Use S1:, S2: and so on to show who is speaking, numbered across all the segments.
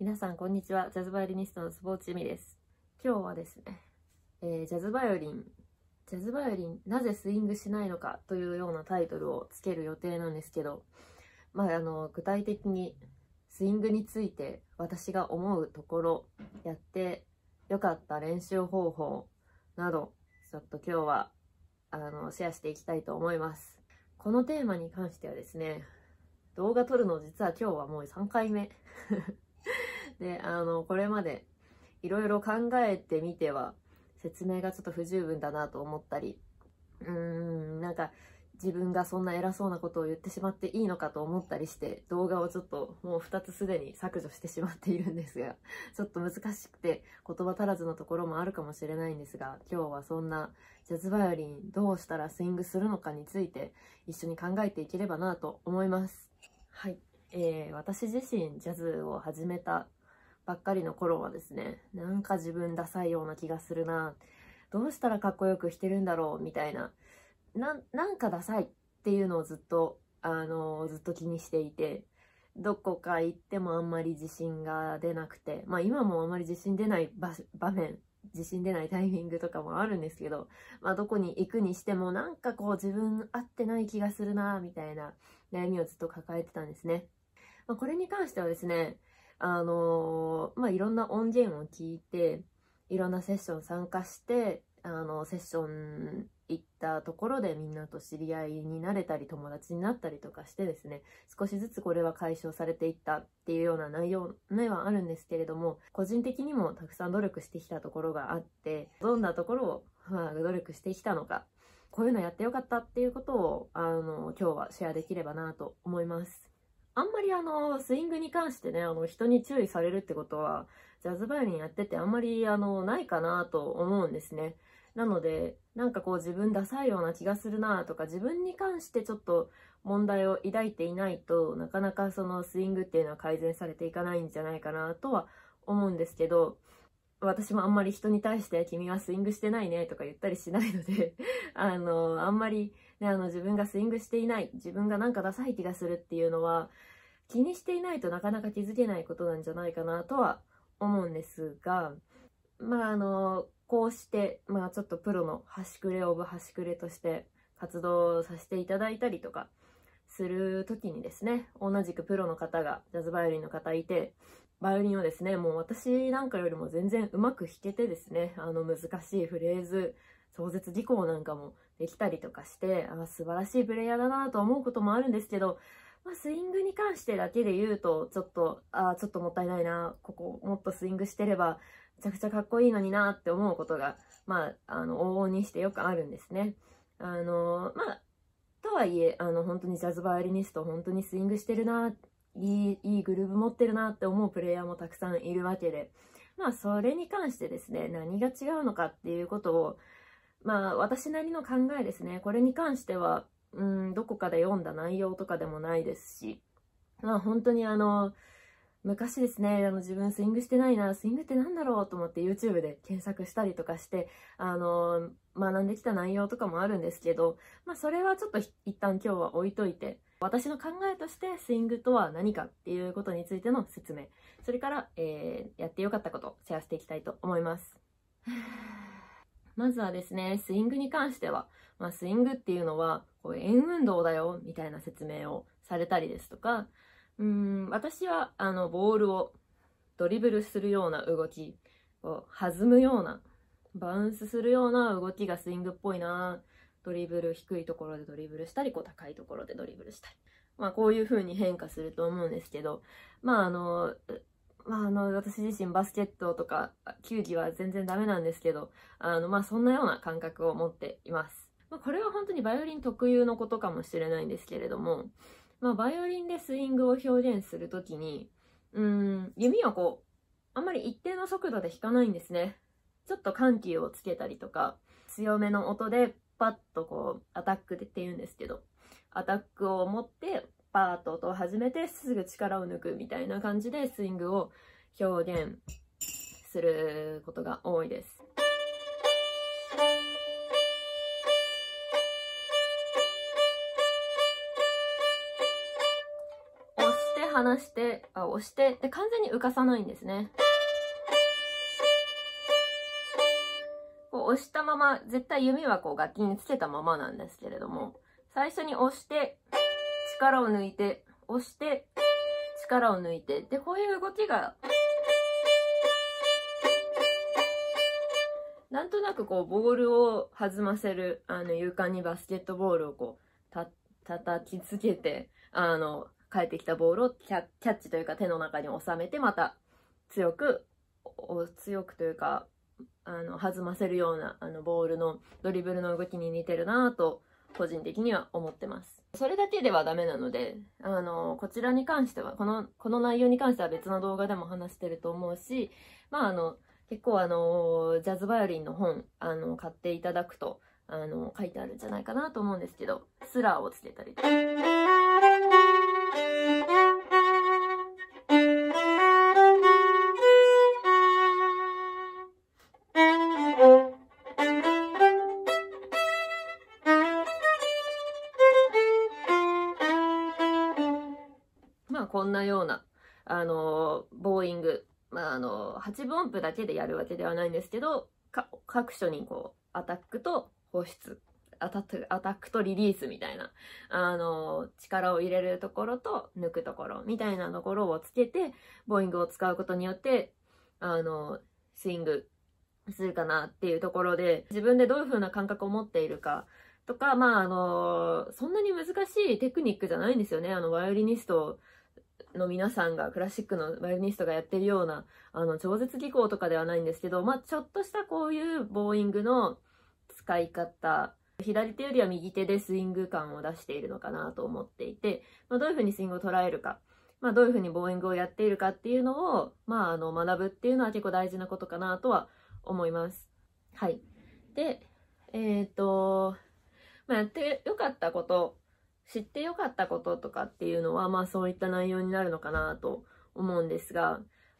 S1: 皆さんこんにちは。ジャズバイオリニストの坪内由美です。今日はですね、ジャズバイオリンなぜスイングしないのかというようなタイトルをつける予定なんですけど、具体的にスイングについて私が思うところ、やってよかった練習方法など、ちょっと今日はシェアしていきたいと思います。このテーマに関してはですね、動画撮るの実は今日はもう3回目で、これまでいろいろ考えてみては説明がちょっと不十分だなと思ったり、なんか自分がそんな偉そうなことを言ってしまっていいのかと思ったりして、動画をちょっともう2つすでに削除してしまっているんですが、ちょっと難しくて言葉足らずのところもあるかもしれないんですが、今日はそんなジャズバイオリンどうしたらスイングするのかについて一緒に考えていければなと思います。はい、私自身ジャズを始めたばっかりの頃はですね、なんか自分ダサいような気がするな、どうしたらかっこよく弾けるんだろうみたいな、なんかダサいっていうのをずっと気にしていて、どこか行ってもあんまり自信が出なくて、今もあんまり自信出ない場面、自信出ないタイミングとかもあるんですけど、どこに行くにしてもなんかこう自分合ってない気がするなみたいな悩みをずっと抱えてたんですね。これに関してはですね、いろんな音源を聞いて、いろんなセッション参加して、セッション行ったところでみんなと知り合いになれたり、友達になったりとかしてですね、少しずつこれは解消されていったっていうような内容ではあるんですけれども、個人的にもたくさん努力してきたところがあって、どんなところを、努力してきたのか、こういうのやってよかったっていうことを、今日はシェアできればなと思います。あんまりスイングに関してね、人に注意されるってことは、ジャズバイオリンやっててあんまりないかなと思うんですね。なので、なんかこう自分ダサいような気がするなとか、自分に関してちょっと問題を抱いていないとなかなかそのスイングっていうのは改善されていかないんじゃないかなとは思うんですけど、私もあんまり人に対して君はスイングしてないねとか言ったりしないのであんまり、ね、自分がスイングしていない、自分がなんかダサい気がするっていうのは気にしていないとなかなか気づけないことなんじゃないかなとは思うんですが、こうして、ちょっとプロの端くれオブ端くれとして活動させていただいたりとかする時にですね、同じくプロの方が、ジャズバイオリンの方いて、バイオリンをですね、もう私なんかよりも全然うまく弾けてですね、難しいフレーズ、壮絶技巧なんかもできたりとかして、素晴らしいプレイヤーだなと思うこともあるんですけど、スイングに関してだけで言うと、ちょっともったいないな、ここもっとスイングしてれば、めちゃくちゃかっこいいのになって思うことが、往々にしてよくあるんですね。とはいえ、本当にジャズバイオリニスト、本当にスイングしてるな、いいグルーヴ持ってるなって思うプレイヤーもたくさんいるわけで、それに関してですね、何が違うのかっていうことを、私なりの考えですね、これに関しては、どこかで読んだ内容とかでもないですし、本当に昔ですね、自分スイングしてないな、スイングってなんだろうと思って YouTube で検索したりとかして、学んできた内容とかもあるんですけど、それはちょっと一旦今日は置いといて、私の考えとしてスイングとは何かっていうことについての説明、それから、やってよかったことをシェアしていきたいと思います。まずはですね、スイングに関しては、スイングっていうのはこう円運動だよみたいな説明をされたりですとか、私はボールをドリブルするような動き、弾むような、バウンスするような動きがスイングっぽいな、ドリブル、低いところでドリブルしたり、高いところでドリブルしたり、こういう風に変化すると思うんですけど、私自身バスケットとか球技は全然ダメなんですけど、そんなような感覚を持っています。これは本当にバイオリン特有のことかもしれないんですけれども、バイオリンでスイングを表現するときに、弓をあんまり一定の速度で弾かないんですね。ちょっと緩急をつけたりとか、強めの音でパッとアタックって言うんですけど、アタックを持ってパーッと音を始めてすぐ力を抜くみたいな感じでスイングを表現することが多いです。 離して、押して、で、完全に浮かさないんですね。こう押したまま、絶対弓はこう楽器につけたままなんですけれども、最初に押して、力を抜いて、押して、力を抜いて、で、こういう動きが、なんとなくこう、ボールを弾ませる、床にバスケットボールをこう、叩きつけて、返ってきたボールをキャッチというか手の中に収めて、また強くというか、弾ませるような、ボールのドリブルの動きに似てるなぁと、個人的には思ってます。それだけではダメなので、こちらに関しては、この内容に関しては別の動画でも話してると思うし、まあ、結構ジャズバイオリンの本、買っていただくと、書いてあるんじゃないかなと思うんですけど、スラーをつけたりとか。まあ、こんなような、ボーイング。まあ、8分音符だけでやるわけではないんですけど、各所にこう、アタックと放出、アタックとリリースみたいな、力を入れるところと抜くところみたいなところをつけて、ボーイングを使うことによって、スイングするかなっていうところで、自分でどういう風な感覚を持っているかとか、まあ、そんなに難しいテクニックじゃないんですよね。バイオリニストの皆さんが、クラシックのバイオリニストがやってるような、超絶技巧とかではないんですけど、まあ、ちょっとしたこういうボーイングの使い方、左手よりは右手でスイング感を出しているのかなと思っていて、まあ、どういうふうにスイングを捉えるか、まあ、どういうふうにボーイングをやっているかっていうのを、まあ、学ぶっていうのは結構大事なことかなとは思います。はい。で、まあ、やってよかったこと、知ってよかったこととかっていうのは、まあそういった内容になるのかなと思うんですが、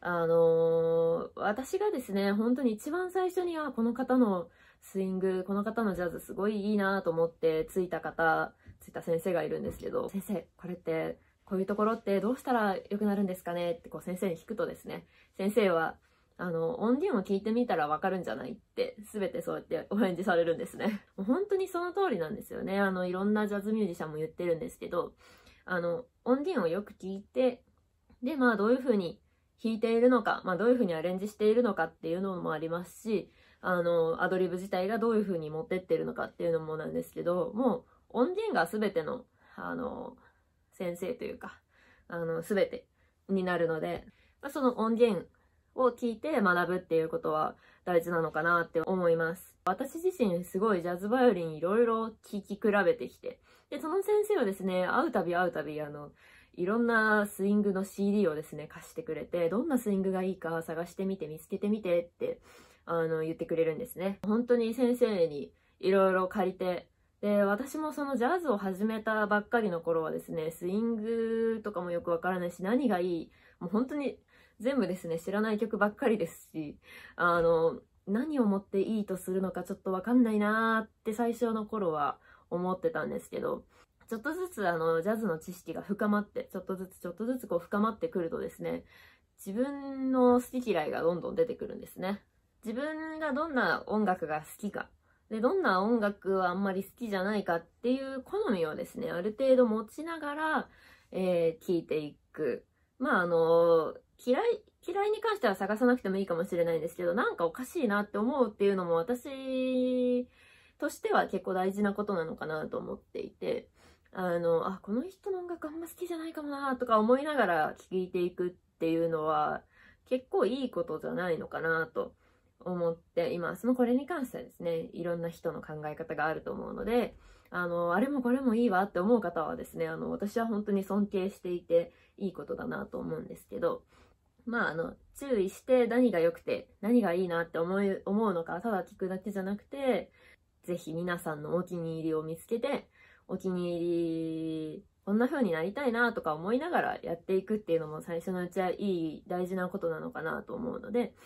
S1: 私がですね、本当に一番最初にはこの方のスイング、この方のジャズすごいいいなと思ってついた先生がいるんですけど、先生、これってこういうところってどうしたら良くなるんですかねってこう先生に聞くとですね、先生は音源を聞いてみたらわかるんじゃないって、すべてそうやってお返事されるんですね。もう本当にその通りなんですよね。いろんなジャズミュージシャンも言ってるんですけど、音源をよく聞いて、で、まあどういう風に弾いているのか、まあどういう風にアレンジしているのかっていうのもありますし、アドリブ自体がどういう風に持ってってるのかっていうのもなんですけど、もう音源がすべての、先生というか、すべてになるので、まあ、その音源を聞いて学ぶっていうことは大事なのかなって思います。私自身すごいジャズバイオリンいろいろ聴き比べてきて、で、その先生はですね、会うたびいろんなスイングの CD をですね、貸してくれて、どんなスイングがいいか探してみて、見つけてみてって、言ってくれるんですね。本当に先生にいろいろ借りて、で、私もそのジャズを始めたばっかりの頃はですね、スイングとかもよくわからないし、何がいい、もう本当に全部ですね、知らない曲ばっかりですし、何をもっていいとするのかちょっとわかんないなーって最初の頃は思ってたんですけど、ちょっとずつジャズの知識が深まって、ちょっとずつこう深まってくるとですね、自分の好き嫌いがどんどん出てくるんですね。自分がどんな音楽が好きか、で、どんな音楽はあんまり好きじゃないかっていう好みをですね、ある程度持ちながら、聴いていく。まあ嫌いに関しては探さなくてもいいかもしれないんですけど、なんかおかしいなって思うっていうのも私としては結構大事なことなのかなと思っていて、この人の音楽あんま好きじゃないかもなとか思いながら聴いていくっていうのは結構いいことじゃないのかなと思っています。これに関してはですね、いろんな人の考え方があると思うので、あれもこれもいいわって思う方はですね、私は本当に尊敬していていいことだなと思うんですけど、まあ、注意して何が良くて何がいいなって思うのか、ただ聞くだけじゃなくて、ぜひ皆さんのお気に入りを見つけて、お気に入り、こんな風になりたいなとか思いながらやっていくっていうのも最初のうち大事なことなのかなと思うので、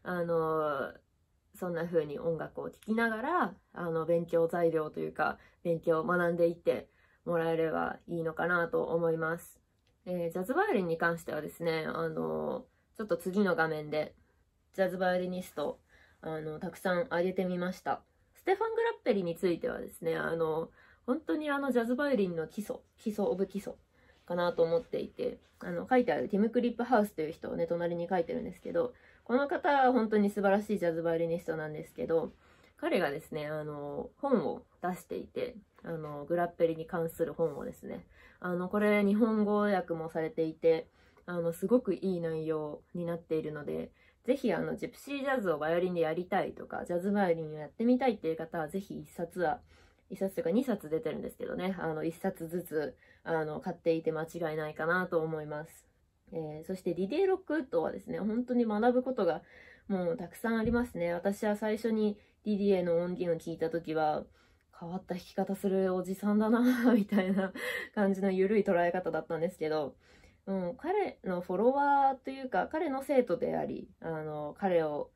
S1: そんな風に音楽を聴きながら、勉強材料というか、勉強を学んでいってもらえればいいのかなと思います。 ジャズバイオリンに関してはですね、ちょっと次の画面で、ジャズバイオリニスト、たくさん挙げてみました。ステファン・グラッペリについてはですね、本当にジャズバイオリンの基礎オブ基礎かなと思っていて、書いてあるティム・クリップハウスという人をね、隣に書いてるんですけど、この方は本当に素晴らしいジャズバイオリニストなんですけど、彼がですね、本を出していて、グラッペリに関する本をですね、これ日本語訳もされていて、すごくいい内容になっているので、ぜひジプシージャズをバイオリンでやりたいとか、ジャズバイオリンをやってみたいっていう方は、ぜひ一冊というか2冊出てるんですけどね、1冊ずつ、買っていて間違いないかなと思います。そしてディデイ・ロックウッドはですね、本当に学ぶことがもうたくさんありますね。私は最初にディディエの音源を聞いたときは、変わった弾き方するおじさんだなみたいな感じの緩い捉え方だったんですけど、彼のフォロワーというか、彼の生徒であり、彼を、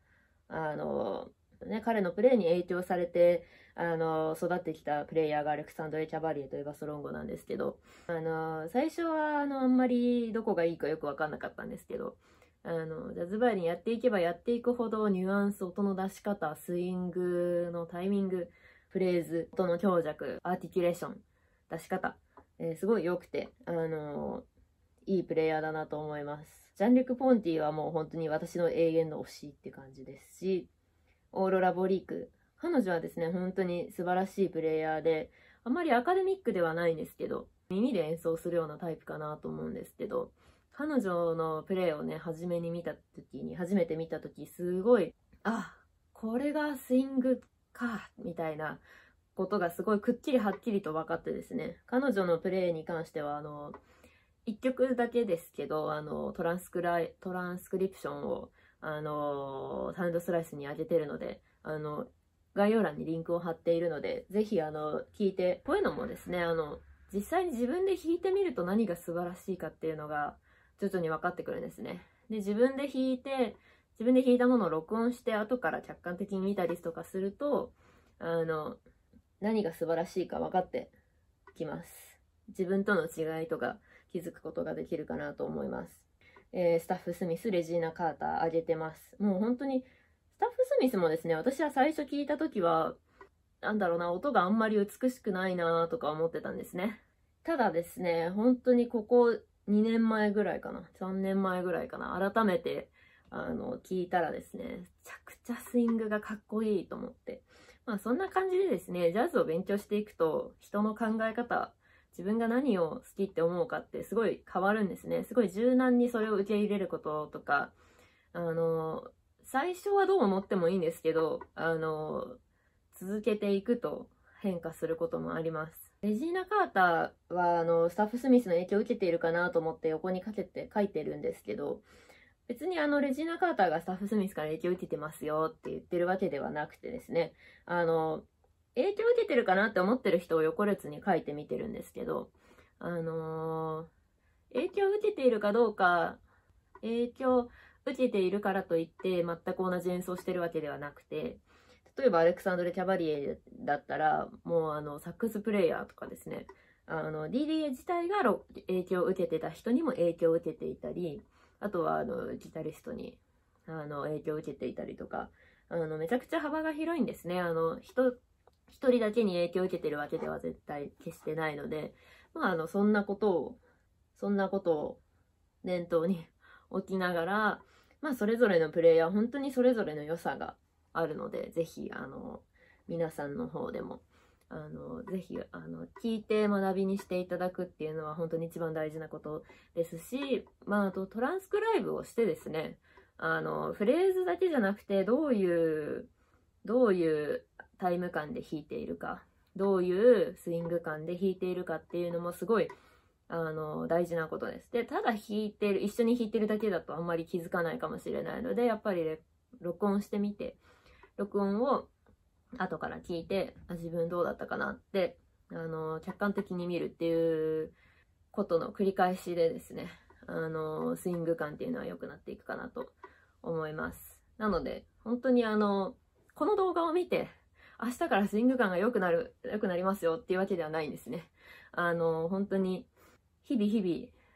S1: 彼のプレーに影響されて、育ってきたプレイヤーがアレクサンドレ・キャバリエというバスロンゴなんですけど、最初は、あんまりどこがいいかよくわかんなかったんですけど、ジャズバイオリンやっていけばやっていくほど、ニュアンス、音の出し方、スイングのタイミング、フレーズ、音の強弱、アーティキュレーション、出し方、すごい良くて、いいプレイヤーだなと思います。ジャンリュク・ポンティはもう本当に私の永遠の推しって感じですし、オーロラ・ボリーク。彼女はですね、本当に素晴らしいプレイヤーで、あまりアカデミックではないんですけど、耳で演奏するようなタイプかなと思うんですけど、彼女のプレイをね、初めて見た時、すごい、これがスイングか、みたいなことがすごいくっきりはっきりと分かってですね、彼女のプレイに関しては、1曲だけですけど、トランスクリプションを、サウンドスライスに上げてるので、概要欄にリンクを貼っているので、ぜひ、聞いて、こういうのもですね、実際に自分で弾いてみると何が素晴らしいかっていうのが、徐々に分かってくるんですね。で、自分で弾いたものを録音して、後から客観的に見たりとかすると、何が素晴らしいか分かってきます。自分との違いとか気づくことができるかなと思います。スタッフ・スミス、レジーナ・カーター挙げてます。もう本当に、スタッフ・スミスもですね、私は最初聞いたときは、音があんまり美しくないなとか思ってたんですね。ただですね、本当にここ2年前ぐらいかな、3年前ぐらいかな、改めて、聞いたらですね、めちゃくちゃスイングがかっこいいと思って。そんな感じでですね、ジャズを勉強していくと、人の考え方、自分が何を好きって思うかってすごい変わるんですね。すごい柔軟にそれを受け入れることとか、最初はどう思ってもいいんですけど、続けていくと変化することもあります。レジーナ・カーターは、スタッフ・スミスの影響を受けているかなと思って横に書いてるんですけど、別にレジーナ・カーターがスタッフ・スミスから影響を受けてますよって言ってるわけではなくてですね、影響を受けてるかなって思ってる人を横列に書いてみてるんですけど、影響を受けているかどうか、影響を受けているからといって全く同じ演奏してるわけではなくて、例えばアレクサンドレ・キャバリエだったら、もうサックスプレイヤーとかですね、DDA 自体が影響を受けてた人にも影響を受けていたり、あとはギタリストに影響を受けていたりとか、めちゃくちゃ幅が広いんですね。一人だけに影響を受けてるわけでは絶対決してないので、そんなことを念頭に置きながら、それぞれのプレイヤー、本当にそれぞれの良さがあるので、ぜひ、皆さんの方でも、ぜひ、聞いて学びにしていただくっていうのは本当に一番大事なことですし、あとトランスクライブをしてですね、フレーズだけじゃなくて、どういうタイム感で弾いているか、どういうスイング感で弾いているかっていうのもすごい、大事なことです。で、ただ一緒に弾いてるだけだとあんまり気づかないかもしれないので、やっぱり録音してみて、録音を後から聞いて、自分どうだったかなって、客観的に見るっていうことの繰り返しでですね、スイング感っていうのは良くなっていくかなと思います。なので、本当にこの動画を見て、明日からスイング感が良くなりますよっていうわけではないんですね。本当に、日々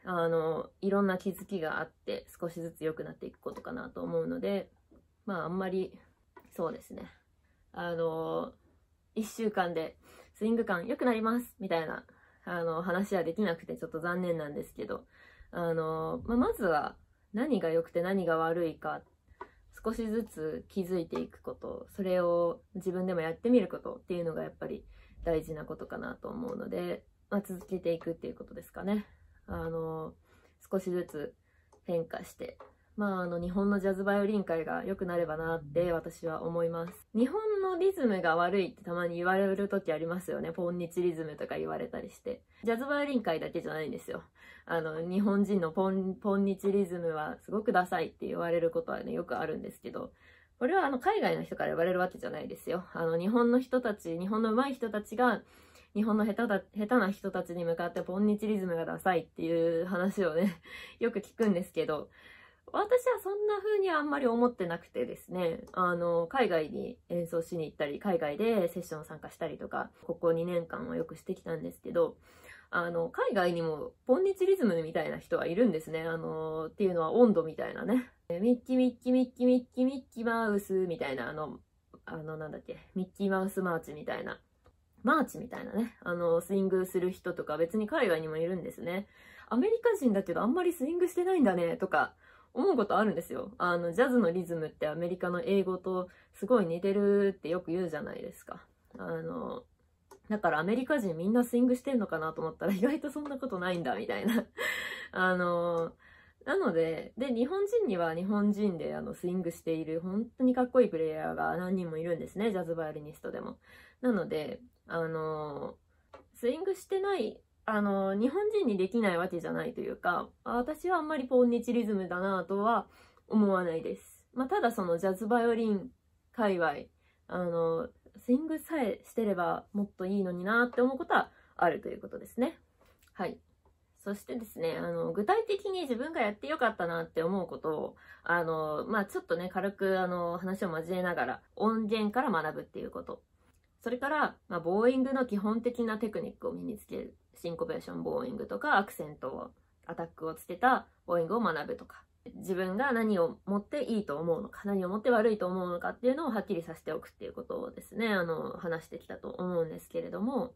S1: いろんな気づきがあって少しずつ良くなっていくことかなと思うので、まああんまり、そうですね。1週間でスイング感良くなりますみたいな、話はできなくてちょっと残念なんですけど、まずは何が良くて何が悪いか、少しずつ気づいていくこと、それを自分でもやってみることっていうのがやっぱり大事なことかなと思うので、続けていくっていうことですかね。少しずつ変化して、日本のジャズバイオリン界が良くなればなって私は思います。日本のリズムが悪いってたまに言われる時ありますよね。ポンニチリズムとか言われたりして。ジャズバイオリン界だけじゃないんですよ。日本人のポンニチリズムはすごくダサいって言われることはね、よくあるんですけど、これは海外の人から言われるわけじゃないですよ。日本の人たち、日本の上手い人たちが、日本の下手な人たちに向かってポンニチリズムがダサいっていう話をね、よく聞くんですけど、私はそんな風にはあんまり思ってなくてですね、海外に演奏しに行ったり、海外でセッション参加したりとか、ここ2年間はよくしてきたんですけど、海外にもポンニチリズムみたいな人はいるんですね。っていうのは温度みたいなね。ミッキミッキミッキミッキミッキマウスみたいな、なんだっけ、ミッキーマウスマーチみたいな。マーチみたいなね、スイングする人とか別に海外にもいるんですね。アメリカ人だけどあんまりスイングしてないんだね、とか思うことあるんですよ。ジャズのリズムってアメリカの英語とすごい似てるってよく言うじゃないですか。だからアメリカ人みんなスイングしてんのかなと思ったら意外とそんなことないんだ、みたいな。なので、日本人には日本人でスイングしている本当にかっこいいプレイヤーが何人もいるんですね、ジャズバイオリニストでも。なので、スイングしてない、日本人にできないわけじゃないというか、私はあんまりポンニチリズムだなとは思わないです。ただそのジャズバイオリン界隈、スイングさえしてればもっといいのになって思うことはあるということですね。はい。そしてですね、具体的に自分がやってよかったなって思うことを、ちょっとね、軽く話を交えながら、音源から学ぶっていうこと。それから、ボーイングの基本的なテクニックを身につける。シンコペーションボーイングとか、アクセントを、アタックをつけたボーイングを学ぶとか。自分が何を持っていいと思うのか、何を持って悪いと思うのかっていうのをはっきりさせておくっていうことをですね、話してきたと思うんですけれども、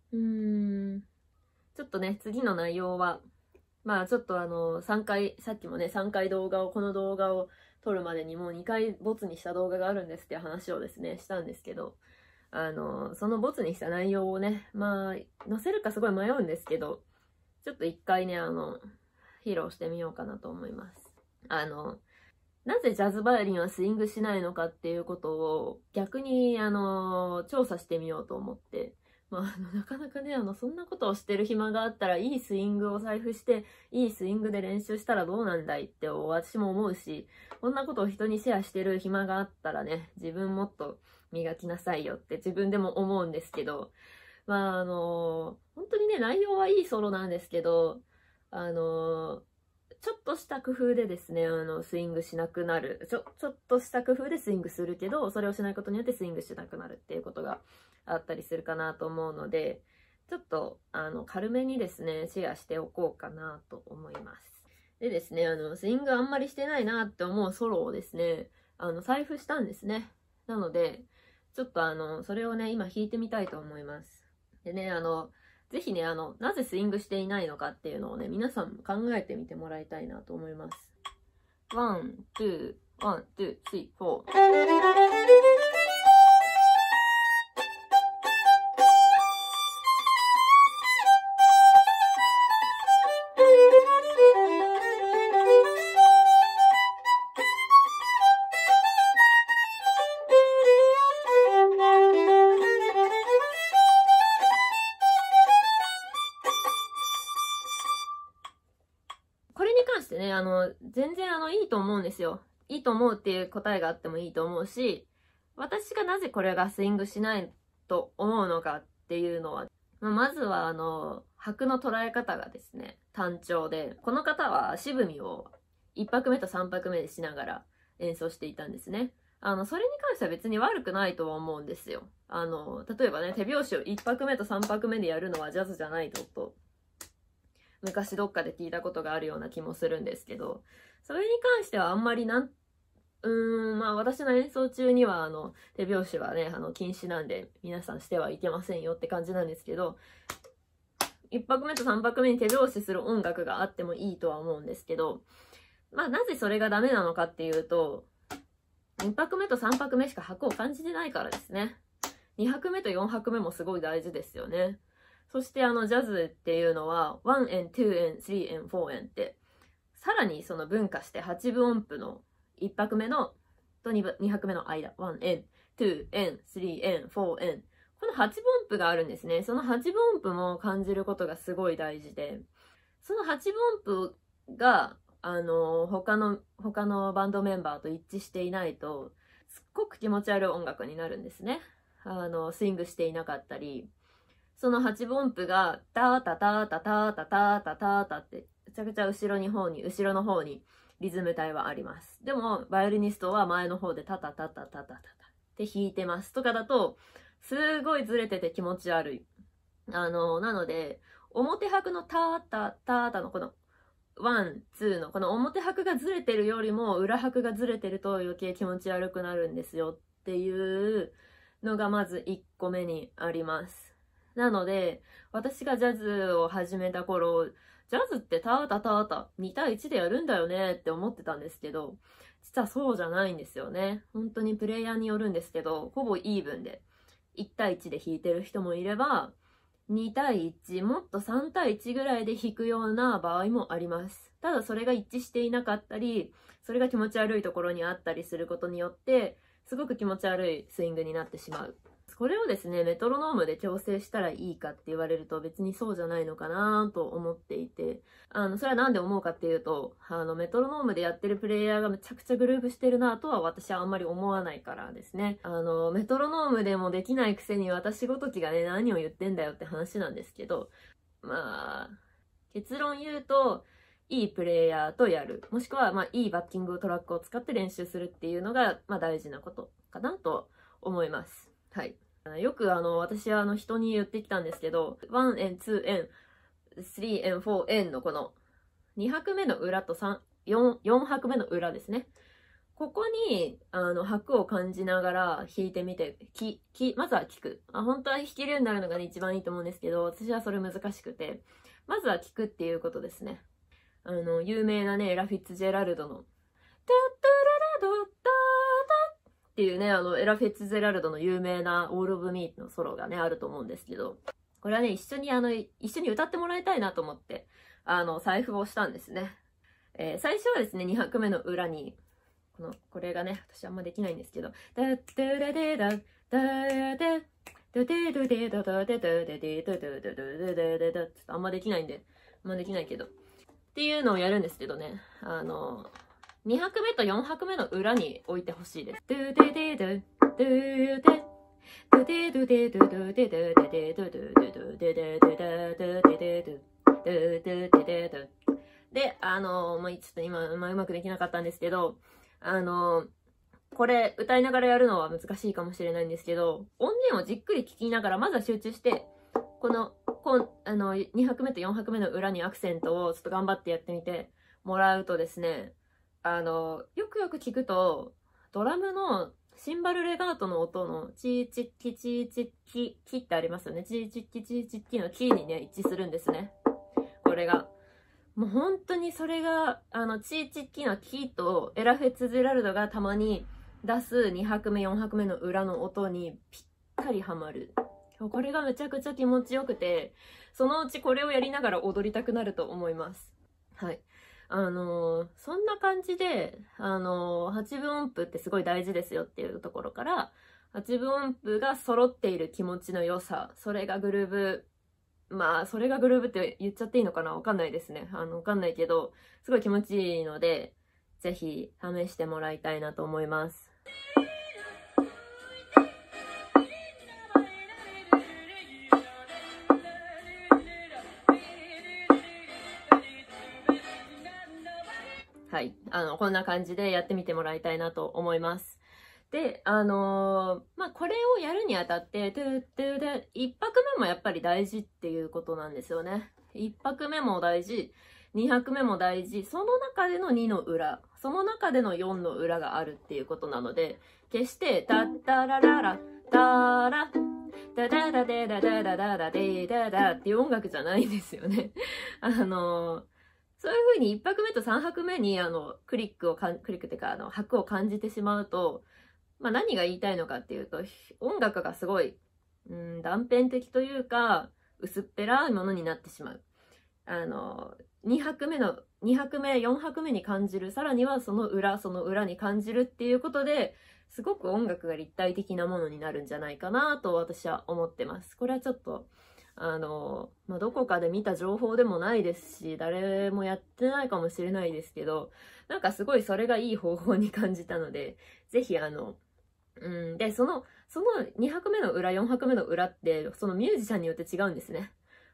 S1: ちょっとね、次の内容は、ちょっと3回、さっきもね、3回この動画を撮るまでにもう2回ボツにした動画があるんですっていう話をですね、したんですけど、そのボツにした内容をね、載せるかすごい迷うんですけど、ちょっと1回ね、披露してみようかなと思います。なぜジャズバイオリンはスイングしないのかっていうことを逆に、調査してみようと思って、なかなかね、そんなことをしてる暇があったら、いいスイングを財布して、いいスイングで練習したらどうなんだいって私も思うし、こんなことを人にシェアしてる暇があったらね、自分もっと磨きなさいよって自分でも思うんですけど、本当にね、内容はいいソロなんですけど、ちょっとした工夫でですね、スイングしなくなる。ちょっとした工夫でスイングするけど、それをしないことによってスイングしなくなるっていうことがあったりするかなと思うので、ちょっと、軽めにですね、シェアしておこうかなと思います。でですね、スイングあんまりしてないなって思うソロをですね、財布したんですね。なので、ちょっとそれをね、今弾いてみたいと思います。でね、ぜひね、なぜスイングしていないのかっていうのをね、皆さん考えてみてもらいたいなと思います。1、2、1、2、3、4。全然いいと思うんですよ。いいと思うっていう答えがあってもいいと思うし、私がなぜこれがスイングしないと思うのかっていうのは、まずは拍の捉え方がですね、単調で、この方は足踏みを1拍目と3拍目でしながら演奏していたんですね。それに関しては別に悪くないとは思うんですよ。例えばね、手拍子を1拍目と3拍目でやるのはジャズじゃないと昔どっかで聞いたことがあるような気もするんですけど、それに関してはあんまりまあ私の演奏中には手拍子はね、禁止なんで皆さんしてはいけませんよって感じなんですけど、1拍目と3拍目に手拍子する音楽があってもいいとは思うんですけど、まあなぜそれがダメなのかっていうと、1拍目と3拍目しか拍を感じてないからですね。2拍目と4拍目もすごい大事ですよね。そしてジャズっていうのは1円、2円、3円、4円って、さらにその分化して8分音符の1拍目のと 2拍目の間、1円、2円、3円、4円。この8分音符があるんですね。その8分音符も感じることがすごい大事で、その8分音符が、他のバンドメンバーと一致していないと、すっごく気持ち悪い音楽になるんですね。スイングしていなかったり、その8分音符が、タータタータタータタータタータって、めちゃくちゃ後ろの方にリズム体はあります。でも、バイオリニストは前の方でタタタタタタタタって弾いてますとかだと、すごいずれてて気持ち悪い。なので、表拍のタータタータのこの、ワン、ツーのこの表拍がずれてるよりも裏拍がずれてると余計気持ち悪くなるんですよっていうのがまず1個目にあります。なので、私がジャズを始めた頃、ジャズってタータタータ2対1でやるんだよねって思ってたんですけど、実はそうじゃないんですよね。本当にプレイヤーによるんですけど、ほぼイーブンで1対1で弾いてる人もいれば、2対1、もっと3対1ぐらいで弾くような場合もあります。ただそれが一致していなかったり、それが気持ち悪いところにあったりすることによって、すごく気持ち悪いスイングになってしまう。これをですね、メトロノームで調整したらいいかって言われると別にそうじゃないのかなと思っていて、それはなんで思うかっていうと、メトロノームでやってるプレイヤーがめちゃくちゃグルーヴしてるなとは私はあんまり思わないからですね。メトロノームでもできないくせに私ごときがね、何を言ってんだよって話なんですけど、まあ、結論言うと、いいプレイヤーとやる。もしくは、いいバッキングトラックを使って練習するっていうのが、大事なことかなと思います。はい。よく私は人に言ってきたんですけど、1円、2円、3円、4円のこの2拍目の裏と4拍目の裏ですね。ここに、拍を感じながら弾いてみて、まずは聞く。本当は弾けるようになるのがね、一番いいと思うんですけど、私はそれ難しくて、まずは聞くっていうことですね。有名なね、エラ・フィッツジェラルドの、タッタララドッタータっていうね、エラ・フィッツジェラルドの有名なオール・オブ・ミーのソロがね、あると思うんですけど、これはね、一緒に歌ってもらいたいなと思って、財布をしたんですね。最初はですね、2拍目の裏に、これがね、私あんまできないんですけど、ダッダラデダ、ダーデ、ドデドデドドデドデデドドドドドデデド、ちょっとあんまできないんで、あんまできないけど。っていうのをやるんですけどね、2拍目と4拍目の裏に置いてほしいです。ドゥデデド、ドゥデ、ドデドデドドデドデデドドドドデデドデドデデドドデデドで、ちょっと今、うまくできなかったんですけど、これ歌いながらやるのは難しいかもしれないんですけど、音源をじっくり聴きながらまずは集中して、2拍目と4拍目の裏にアクセントをちょっと頑張ってやってみてもらうとですね、よくよく聞くと、ドラムのシンバルレガートの音のチーチッキチーチッキキってありますよね。チーチッキチーチッキのキーにね、一致するんですね。これが。もう本当にそれが、チーチッキのキーとエラ・フェッツジェラルドがたまに出す2拍目、4拍目の裏の音にぴったりハマる。これがめちゃくちゃ気持ちよくて、そのうちこれをやりながら踊りたくなると思います。はい。そんな感じで、8分音符ってすごい大事ですよっていうところから、8分音符が揃っている気持ちの良さ、それがグルーヴ、それがグルーヴって言っちゃっていいのかな？わかんないですね。わかんないけど、すごい気持ちいいので、ぜひ試してもらいたいなと思います。はい。こんな感じでやってみてもらいたいなと思います。で、これをやるにあたって、1拍目もやっぱり大事っていうことなんですよね。 1拍目も大事、2拍目も大事、その中での2の裏、その中での4の裏があるっていうことなので、決して、タッタラララ、タラ、ダダダデダダダダダデダダっていう音楽じゃないんですよね。そういう風に1拍目と3拍目にクリックっていうか拍を感じてしまうと、まあ何が言いたいのかっていうと、音楽がすごい、断片的というか、薄っぺらいものになってしまう。2拍目、4拍目に感じる、さらにはその裏に感じるっていうことで、すごく音楽が立体的なものになるんじゃないかなと私は思ってます。これはちょっと、どこかで見た情報でもないですし、誰もやってないかもしれないですけど、なんかすごいそれがいい方法に感じたので、ぜひで、その2拍目の裏、4拍目の裏って、そのミュージシャンによって違うんですね。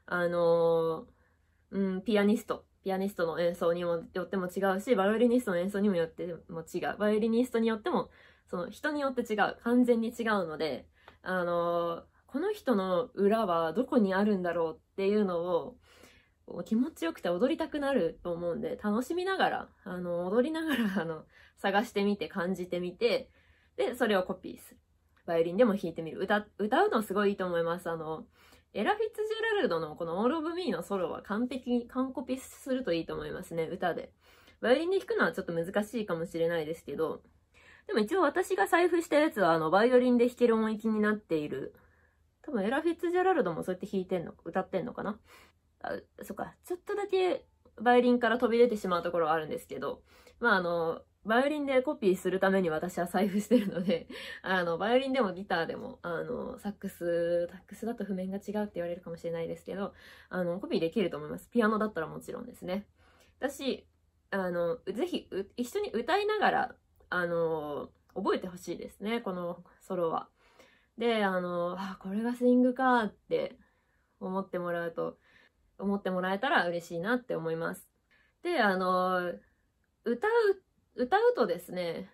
S1: ピアニストの演奏にもよっても違うし、バイオリニストの演奏にもよっても違う。バイオリニストによっても、その人によって違う。完全に違うので、この人の裏はどこにあるんだろうっていうのを、気持ちよくて踊りたくなると思うんで、楽しみながら、踊りながら、探してみて、感じてみて、で、それをコピーする。バイオリンでも弾いてみる。歌うのすごいいいと思います。エラ・フィッツジェラルドのこの All of Me のソロは完コピするといいと思いますね、歌で。バイオリンで弾くのはちょっと難しいかもしれないですけど、でも一応私が財布したやつはバイオリンで弾ける音域になっている。多分エラ・フィッツジェラルドもそうやって歌ってんのかな。そっか、ちょっとだけバイオリンから飛び出てしまうところはあるんですけど、バイオリンでコピーするために私は財布してるので、バイオリンでもギターでも、サックスだと譜面が違うって言われるかもしれないですけど、コピーできると思います。ピアノだったらもちろんですね。ぜひ、一緒に歌いながら、覚えてほしいですね、このソロは。で、これがスイングかって思ってもらえたら嬉しいなって思います。で、歌うとですね、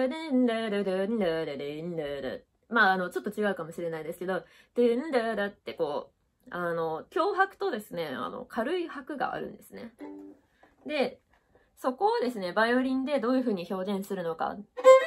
S1: まあ、ちょっと違うかもしれないですけど、ってこう、強拍とですね、軽い拍があるんですね。で、そこをですね、バイオリンでどういう風に表現するのか。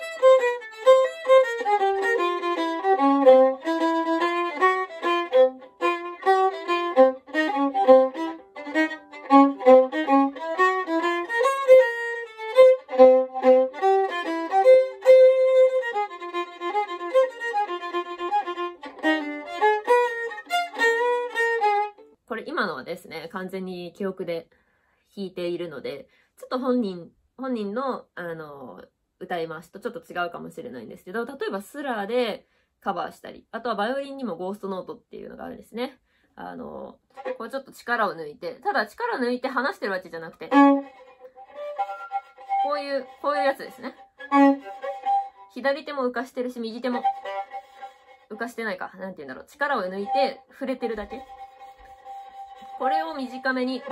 S1: これ今のはですね、完全に記憶で弾いているので、ちょっと本人の、歌い回しとちょっと違うかもしれないんですけど、例えばスラーでカバーしたり、あとはバイオリンにもゴーストノートっていうのがあるんですね。これちょっと力を抜いて、ただ力を抜いて離してるわけじゃなくて、こういうやつですね。左手も浮かしてるし、右手も浮かしてないか。なんて言うんだろう。力を抜いて触れてるだけ。これを短めに。こう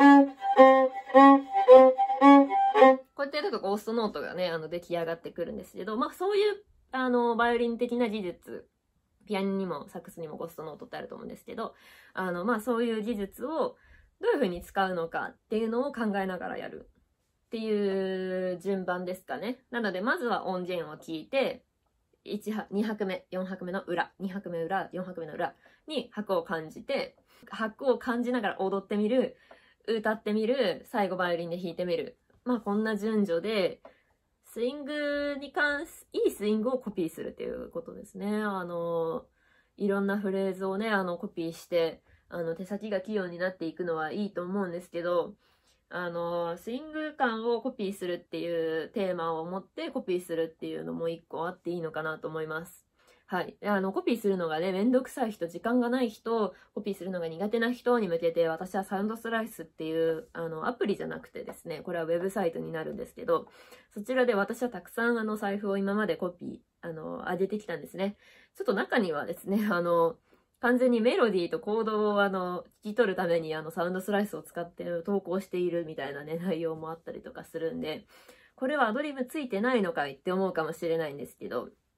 S1: やってやるとゴーストノートがね、出来上がってくるんですけど、まあそういう、バイオリン的な技術、ピアノにもサックスにもゴーストノートってあると思うんですけど、まあそういう技術をどういう風に使うのかっていうのを考えながらやるっていう順番ですかね。なので、まずは音源を聞いて、2拍目、4拍目の裏、2拍目裏、4拍目の裏に拍を感じて、拍を感じながら踊ってみる、歌ってみる、最後バイオリンで弾いてみる。まあこんな順序で、いいスイングをコピーするっていうことですね。いろんなフレーズをね、コピーして、手先が器用になっていくのはいいと思うんですけど、スイング感をコピーするっていうテーマを持ってコピーするっていうのも一個あっていいのかなと思います。はい。コピーするのがね、めんどくさい人、時間がない人、コピーするのが苦手な人に向けて、私はサウンドスライスっていう、アプリじゃなくてですね、これはウェブサイトになるんですけど、そちらで私はたくさん財布を今までコピー、上げてきたんですね。ちょっと中にはですね、完全にメロディーとコードを聞き取るためにサウンドスライスを使って投稿しているみたいなね、内容もあったりとかするんで、これはアドリブついてないのかいって思うかもしれないんですけど、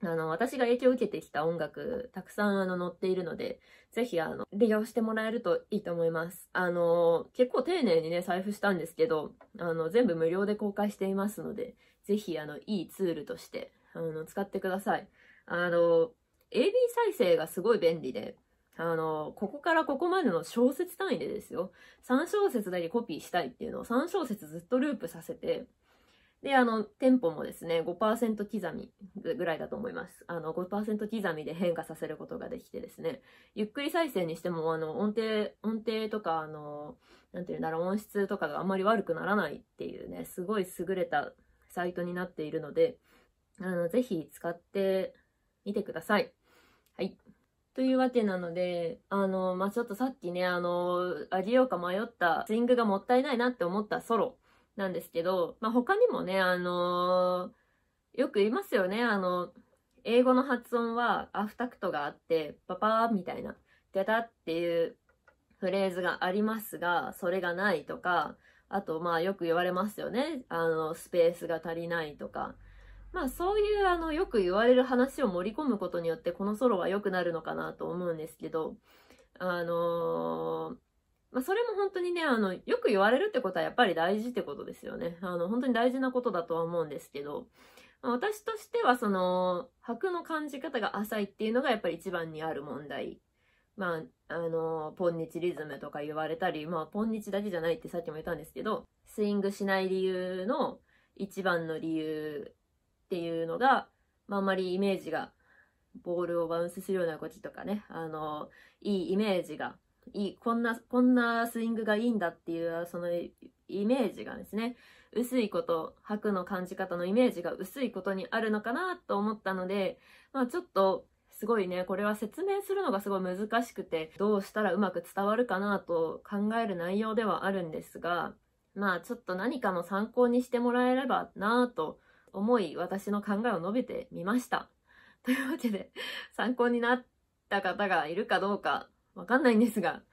S1: 私が影響を受けてきた音楽、たくさん載っているので、ぜひ利用してもらえるといいと思います。結構丁寧にね、配布したんですけど、全部無料で公開していますので、ぜひいいツールとして、使ってください。AB 再生がすごい便利で、ここからここまでの小節単位でですよ。3小節だけコピーしたいっていうのを3小節ずっとループさせて、で、テンポもですね、5% 刻みぐらいだと思います。5% 刻みで変化させることができてですね、ゆっくり再生にしても、音程とか、なんていうんだろう、音質とかがあんまり悪くならないっていうね、すごい優れたサイトになっているので、ぜひ使ってみてください。はい。というわけなので、ちょっとさっきね、あげようか迷ったスイングがもったいないなって思ったソロなんですけど、他にもね、よく言いますよね、英語の発音はアフタクトがあって、パパーみたいな、デタっていうフレーズがありますが、それがないとか、あと、よく言われますよね、スペースが足りないとか、そういうよく言われる話を盛り込むことによってこのソロは良くなるのかなと思うんですけど、それも本当にね、よく言われるってことはやっぱり大事ってことですよね。本当に大事なことだとは思うんですけど、私としては拍の感じ方が浅いっていうのがやっぱり一番にある問題。ポンニチリズムとか言われたり、ポンニチだけじゃないってさっきも言ったんですけど、スイングしない理由の一番の理由っていうのが、あんまりイメージが、ボールをバウンスするような動きとかね、いいイメージが、こんなスイングがいいんだっていう、そのイメージがですね、薄いこと、拍の感じ方のイメージが薄いことにあるのかなと思ったので、ちょっと、すごいね、これは説明するのがすごい難しくて、どうしたらうまく伝わるかなと考える内容ではあるんですが、ちょっと何かの参考にしてもらえればなと思い、私の考えを述べてみました。というわけで、参考になった方がいるかどうかわかんないんですが、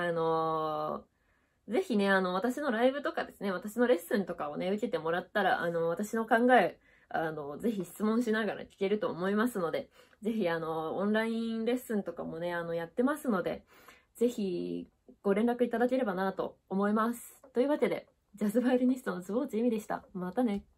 S1: ぜひね、私のライブとかですね、私のレッスンとかをね、受けてもらったら、私の考え、ぜひ質問しながら聞けると思いますので、ぜひ、オンラインレッスンとかもね、やってますので、ぜひ、ご連絡いただければなと思います。というわけで、ジャズバイオリニストの坪内恵美でした。またね。